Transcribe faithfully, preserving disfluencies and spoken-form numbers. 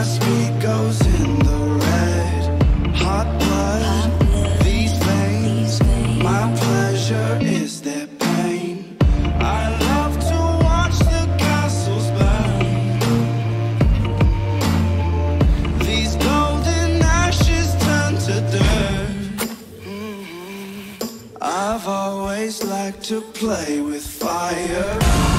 speed goes in the red. Hot blood, these veins. My pleasure is their pain. I love to watch the castles burn. These golden ashes turn to dirt. Mm-hmm. I've always liked to play with fire.